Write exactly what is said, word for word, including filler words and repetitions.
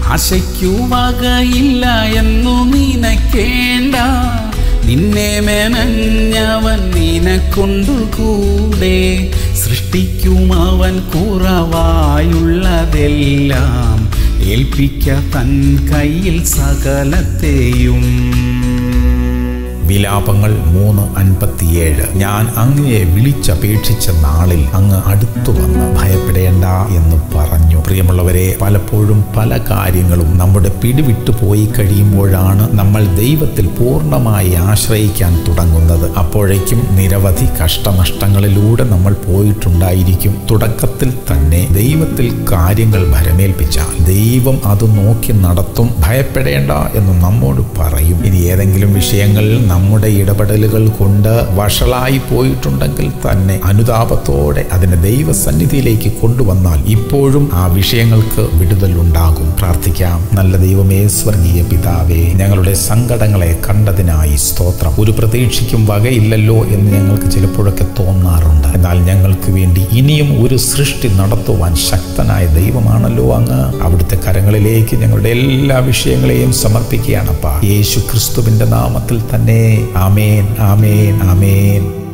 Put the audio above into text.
ആശയ്ക്കു വകയില്ല എന്നു നിനക്കേണ്ട, നിന്നെ മെനഞ്ഞവൻ നിനക്കൊണ്ടുകൂടെ. സൃഷ്ടിക്കും അവൻ കുറവായുള്ളതെല്ലാം, ഏൽപ്പിക്ക തൻ കയ്യിൽ സകലത്തെയും. വിലാപങ്ങൾ മൂന്ന് അൻപത്തിയേഴ്. ഞാൻ അങ്ങയെ വിളിച്ചപേക്ഷിച്ച നാളിൽ അങ്ങ് അടുത്തു വന്ന് ഭയപ്പെടേണ്ട എന്ന് പറഞ്ഞു. പ്രിയമുള്ളവരെ, പലപ്പോഴും പല കാര്യങ്ങളും നമ്മുടെ പിടിവിട്ടു പോയി കഴിയുമ്പോഴാണ് നമ്മൾ ദൈവത്തിൽ പൂർണ്ണമായി ആശ്രയിക്കാൻ തുടങ്ങുന്നത്. അപ്പോഴേക്കും നിരവധി കഷ്ടനഷ്ടങ്ങളിലൂടെ നമ്മൾ പോയിട്ടുണ്ടായിരിക്കും. തുടക്കത്തിൽ തന്നെ ദൈവത്തിൽ കാര്യങ്ങൾ ഭരമേൽപ്പിച്ചാൽ ദൈവം അത് നോക്കി നടത്തും. ഭയപ്പെടേണ്ട എന്ന് നമ്മോട് പറയും. ഇനി ഏതെങ്കിലും വിഷയങ്ങൾ നമ്മുടെ ഇടപെടലുകൾ കൊണ്ട് വഷളായി പോയിട്ടുണ്ടെങ്കിൽ തന്നെ അനുതാപത്തോടെ അതിനെ ദൈവസന്നിധിയിലേക്ക് കൊണ്ടുവന്നാൽ ഇപ്പോഴും ആ വിഷയങ്ങൾക്ക് വിടുതലുണ്ടാകും. പ്രാർത്ഥിക്കാം. നല്ല ദൈവമേ, സ്വർഗീയ പിതാവേ, ഞങ്ങളുടെ സങ്കടങ്ങളെ കണ്ടതിനായി സ്തോത്രം. ഒരു പ്രതീക്ഷയ്ക്കും വകയില്ലല്ലോ എന്ന് ഞങ്ങൾക്ക് ചിലപ്പോഴൊക്കെ തോന്നാറുണ്ട്. എന്നാൽ ഞങ്ങൾക്ക് വേണ്ടി ഇനിയും ഒരു സൃഷ്ടി നടത്തുവാൻ ശക്തനായ ദൈവമാണല്ലോ അങ്ങ്. അവിടുത്തെ കരങ്ങളിലേക്ക് ഞങ്ങളുടെ എല്ലാ വിഷയങ്ങളെയും സമർപ്പിക്കുകയാണപ്പാ. യേശു ക്രിസ്തുവിന്റെ നാമത്തിൽ തന്നെ. ആമേൻ, ആമേൻ, ആമേൻ.